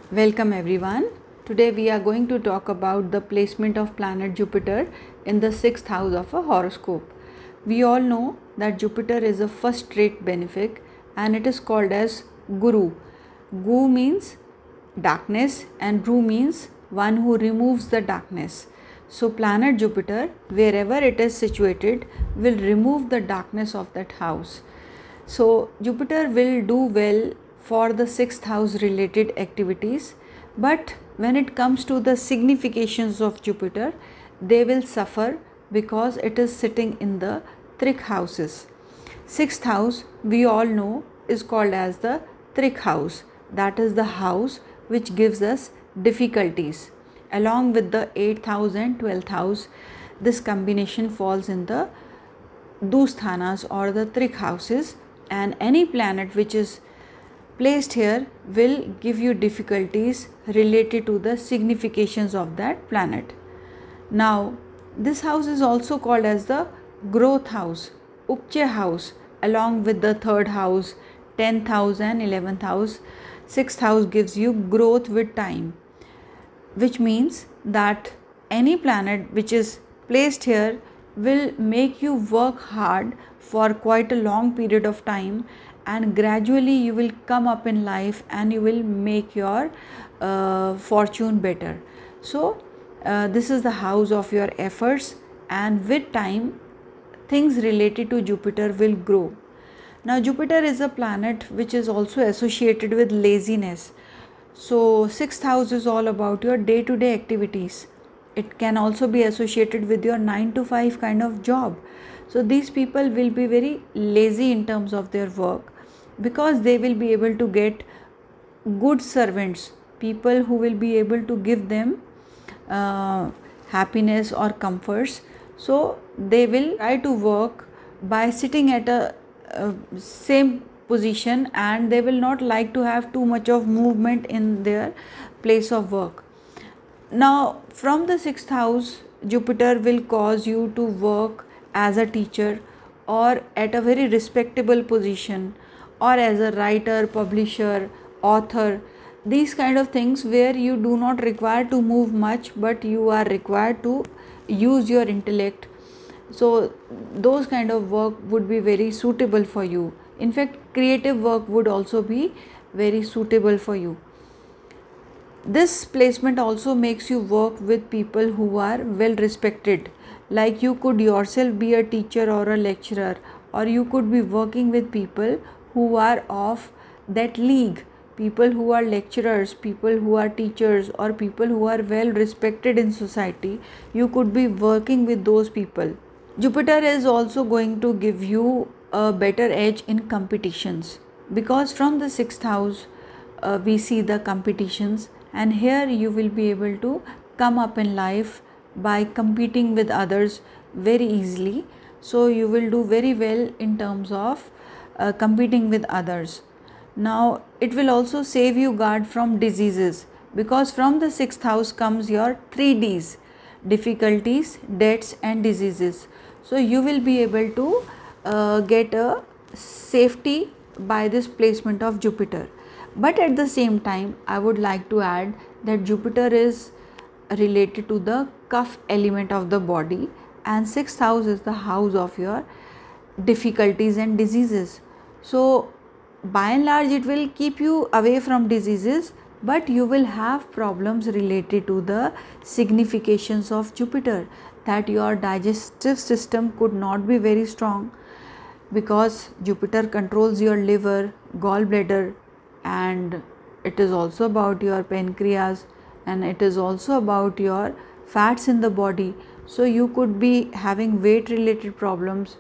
Welcome everyone. Today we are going to talk about the placement of planet Jupiter in the 6th house of a horoscope. We all know that Jupiter is a first rate benefic and it is called as Guru. Gu means darkness and Ru means one who removes the darkness. So planet Jupiter, wherever it is situated, will remove the darkness of that house. So Jupiter will do well for the 6th house related activities, but when it comes to the significations of Jupiter, they will suffer because it is sitting in the Trik houses. 6th house, we all know, is called as the Trik house. That is the house which gives us difficulties. Along with the 8th house and 12th house, this combination falls in the Dusthanas or the Trik houses, and any planet which is placed here will give you difficulties related to the significations of that planet. Now, this house is also called as the growth house, Upche house, along with the 3rd house, 10th house and 11th house. 6th house gives you growth with time, which means that any planet which is placed here will make you work hard for quite a long period of time, and gradually you will come up in life and you will make your fortune better. So this is the house of your efforts, and with time things related to Jupiter will grow. Now Jupiter is a planet which is also associated with laziness. So 6th house is all about your day-to-day activities. It can also be associated with your 9 to 5 kind of job. So these people will be very lazy in terms of their work because they will be able to get good servants, people who will be able to give them happiness or comforts. So they will try to work by sitting at a same position, and they will not like to have too much of movement in their place of work. Now from the 6th house, Jupiter will cause you to work as a teacher or at a very respectable position, or as a writer, publisher, author, these kind of things where you do not require to move much but you are required to use your intellect. So those kind of work would be very suitable for you. In fact, creative work would also be very suitable for you. This placement also makes you work with people who are well respected, like you could yourself be a teacher or a lecturer, or you could be working with people who are of that league, people who are lecturers, people who are teachers, or people who are well respected in society. You could be working with those people. Jupiter is also going to give you a better edge in competitions, because from the 6th house we see the competitions, and here you will be able to come up in life by competing with others very easily. So you will do very well in terms of competing with others. Now it will also save you guard from diseases, because from the 6th house comes your 3 Ds: difficulties, debts and diseases. So you will be able to get a safety by this placement of Jupiter. But at the same time, I would like to add that Jupiter is related to the Kapha element of the body, and 6th house is the house of your difficulties and diseases. So by and large it will keep you away from diseases, but you will have problems related to the significations of Jupiter, that your digestive system could not be very strong, because Jupiter controls your liver, gallbladder, and it is also about your pancreas, and it is also about your fats in the body. So you could be having weight related problems,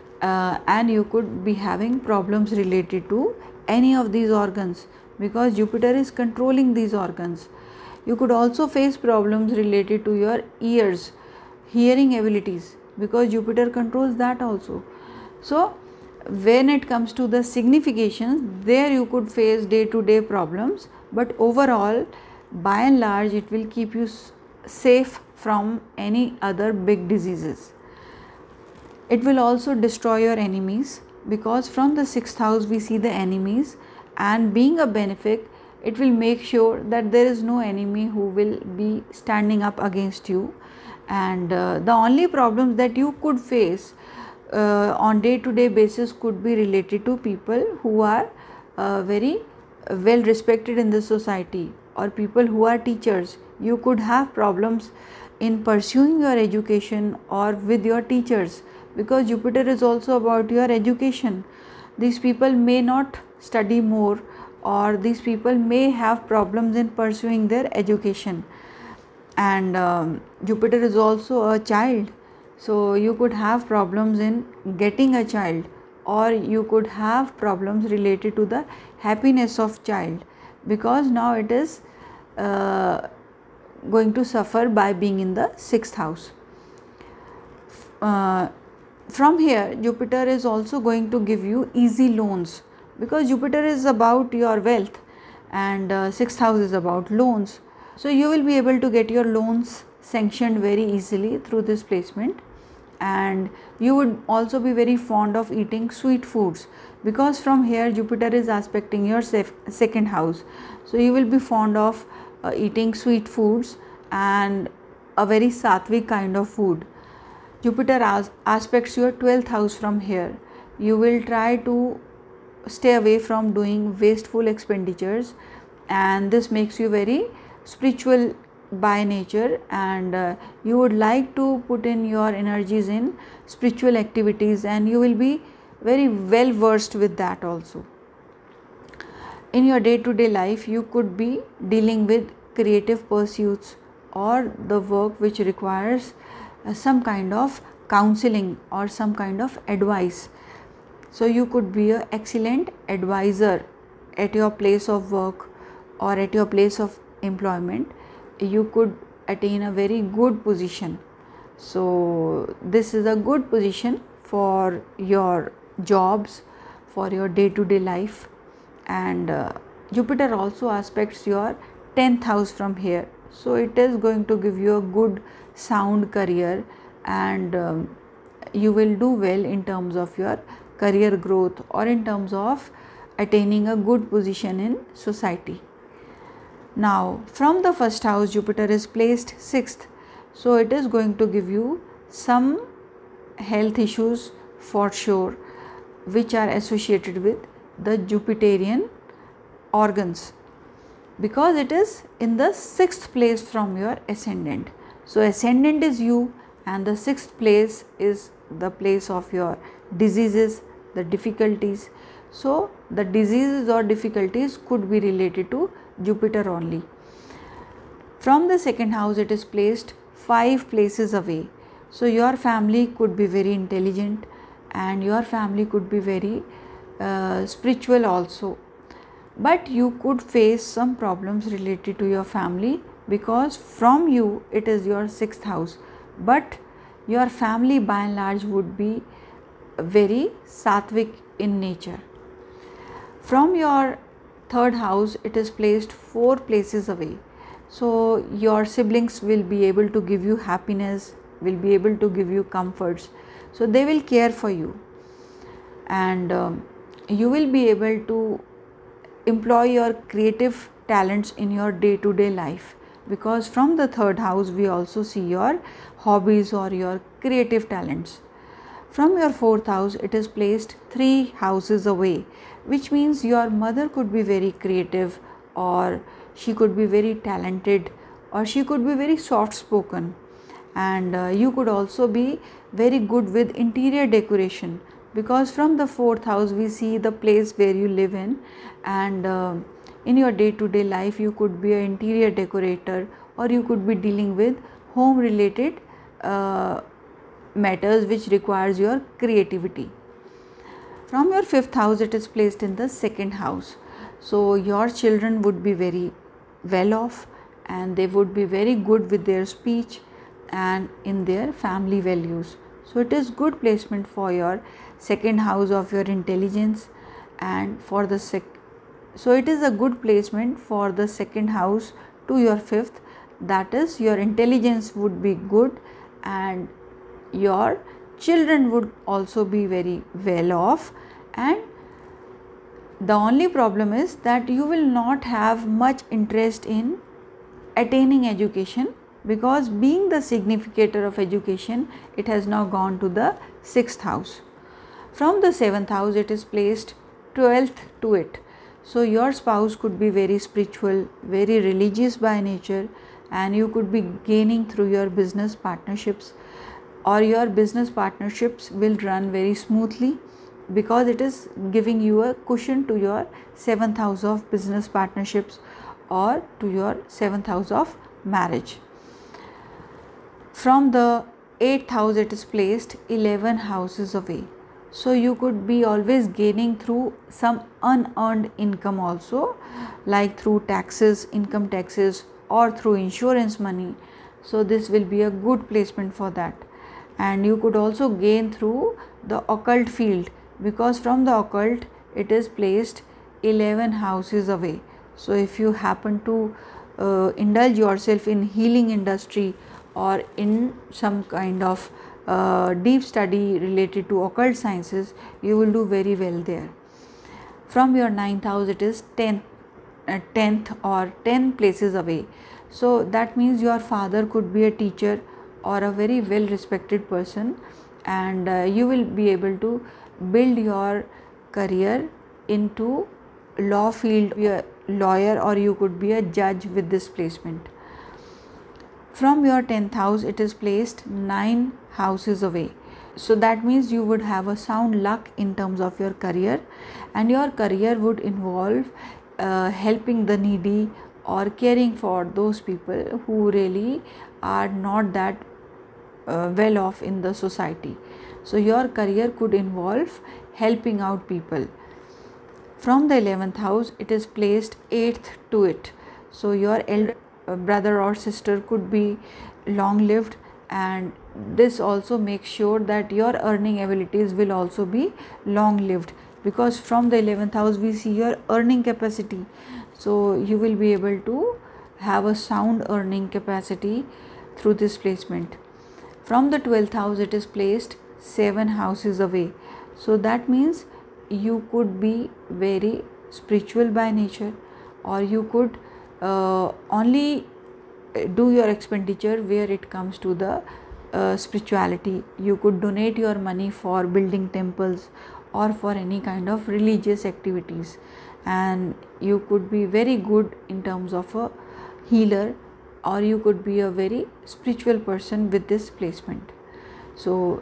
and you could be having problems related to any of these organs, because Jupiter is controlling these organs. You could also face problems related to your ears, hearing abilities, because Jupiter controls that also. So when it comes to the significations, there you could face day-to-day problems, but overall by and large it will keep you safe from any other big diseases. It will also destroy your enemies, because from the 6th house we see the enemies, and being a benefic, it will make sure that there is no enemy who will be standing up against you. And the only problems that you could face on day-to-day basis could be related to people who are very well respected in the society, or people who are teachers. You could have problems in pursuing your education or with your teachers, because Jupiter is also about your education. These people may not study more, or these people may have problems in pursuing their education. And Jupiter is also a child, so you could have problems in getting a child, or you could have problems related to the happiness of child, because now it is going to suffer by being in the 6th house. From here, Jupiter is also going to give you easy loans, because Jupiter is about your wealth and 6th house is about loans. So you will be able to get your loans sanctioned very easily through this placement. And you would also be very fond of eating sweet foods, because from here Jupiter is aspecting your 2nd house. So you will be fond of eating sweet foods and a very sattvic kind of food. Jupiter aspects your 12th house from here. You will try to stay away from doing wasteful expenditures, and this makes you very spiritual by nature, and you would like to put in your energies in spiritual activities, and you will be very well versed with that also. In your day-to-day life, you could be dealing with creative pursuits or the work which requires some kind of counseling or some kind of advice. So you could be an excellent advisor at your place of work or at your place of employment. You could attain a very good position. So this is a good position for your jobs, for your day-to-day life. And Jupiter also aspects your 10th house from here. So it is going to give you a good sound career, and you will do well in terms of your career growth or in terms of attaining a good position in society. Now from the 1st house, Jupiter is placed 6th. So it is going to give you some health issues for sure, which are associated with the Jupiterian organs, because it is in the 6th place from your ascendant. So ascendant is you, and the 6th place is the place of your diseases, the difficulties. So the diseases or difficulties could be related to Jupiter only. From the 2nd house, it is placed 5 places away. So your family could be very intelligent, and your family could be very spiritual also. But you could face some problems related to your family, because from you it is your 6th house, but your family by and large would be very sattvic in nature. From your 3rd house, it is placed 4 places away. So your siblings will be able to give you happiness, will be able to give you comforts. So they will care for you, and you will be able to employ your creative talents in your day-to-day life, because from the 3rd house we also see your hobbies or your creative talents. From your 4th house, it is placed 3 houses away, which means your mother could be very creative, or she could be very talented, or she could be very soft spoken, and you could also be very good with interior decoration, because from the 4th house we see the place where you live in, and in your day-to-day life you could be an interior decorator, or you could be dealing with home related matters which requires your creativity. From your 5th house, it is placed in the 2nd house. So your children would be very well off, and they would be very good with their speech and in their family values. So it is good placement for your 2nd house of your intelligence, and for the so it is a good placement for the 2nd house to your 5th. That is, your intelligence would be good, and your children would also be very well off, and The only problem is that you will not have much interest in attaining education, because being the significator of education, it has now gone to the 6th house. From the 7th house it is placed 12th to it. So your spouse could be very spiritual, very religious by nature, and you could be gaining through your business partnerships, or your business partnerships will run very smoothly, because it is giving you a cushion to your 7th house of business partnerships or to your 7th house of marriage. From the 8th house it is placed 11 houses away. So you could be always gaining through some unearned income also, like through taxes, income taxes, or through insurance money. So this will be a good placement for that. And you could also gain through the occult field, because from the occult it is placed 11 houses away. So if you happen to indulge yourself in healing industry or in some kind of deep study related to occult sciences, you will do very well there. From your 9th house it is 10th or 10 places away. So that means your father could be a teacher or a very well respected person, and you will be able to build your career into law field, be a lawyer, or you could be a judge with this placement. From your 10th house it is placed 9 houses away. So that means you would have a sound luck in terms of your career, and your career would involve helping the needy or caring for those people who really are not that well off in the society. So your career could involve helping out people. From the 11th house it is placed 8th to it. So your elder brother or sister could be long lived, and this also makes sure that your earning abilities will also be long lived, because from the 11th house we see your earning capacity. So you will be able to have a sound earning capacity through this placement. From the 12th house it is placed 7 houses away. So that means you could be very spiritual by nature, or you could only do your expenditure where it comes to the spirituality. You could donate your money for building temples or for any kind of religious activities, and you could be very good in terms of a healer, or you could be a very spiritual person with this placement. So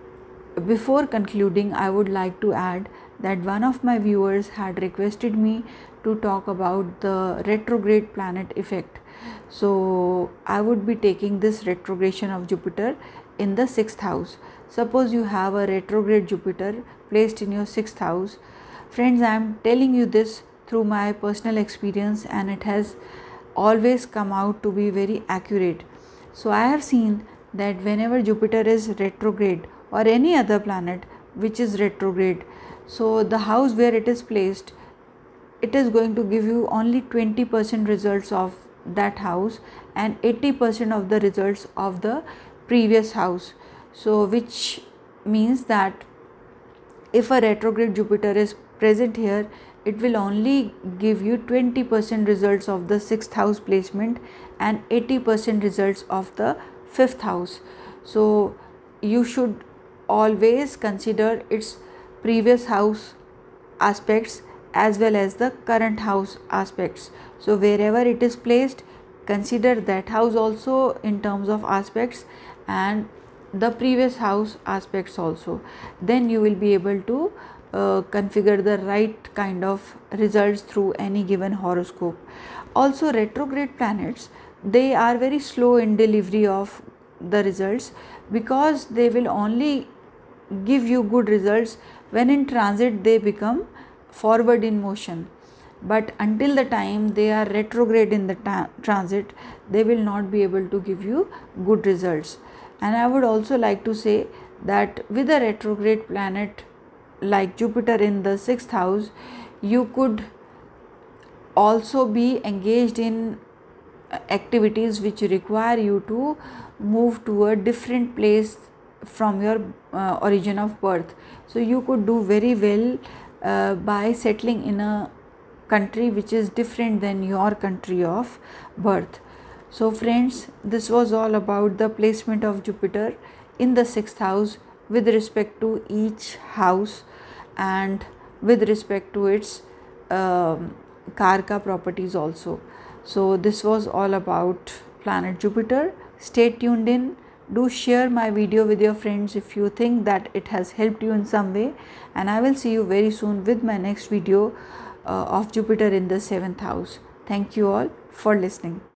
before concluding, I would like to add that one of my viewers had requested me to talk about the retrograde planet effect. So I would be taking this retrogression of Jupiter in the 6th house. Suppose you have a retrograde Jupiter placed in your 6th house. Friends, I am telling you this through my personal experience, and it has always come out to be very accurate. So I have seen that whenever Jupiter is retrograde, or any other planet which is retrograde, so the house where it is placed, it is going to give you only 20% results of that house and 80% of the results of the previous house. So which means that if a retrograde Jupiter is present here, it will only give you 20% results of the 6th house placement and 80% results of the 5th house. So you should always consider its previous house aspects as well as the current house aspects. So wherever it is placed, consider that house also in terms of aspects and the previous house aspects also. Then you will be able to configure the right kind of results through any given horoscope. Also, retrograde planets, they are very slow in delivery of the results, because they will only give you good results when in transit they become forward in motion. But until the time they are retrograde in the transit, they will not be able to give you good results. And I would also like to say that with a retrograde planet like Jupiter in the 6th house, you could also be engaged in activities which require you to move to a different place from your origin of birth. So you could do very well by settling in a country which is different than your country of birth. So friends, this was all about the placement of Jupiter in the 6th house with respect to each house and with respect to its Karka properties also. So this was all about planet Jupiter. Stay tuned in. Do share my video with your friends if you think that it has helped you in some way, and I will see you very soon with my next video of Jupiter in the 7th house. Thank you all for listening.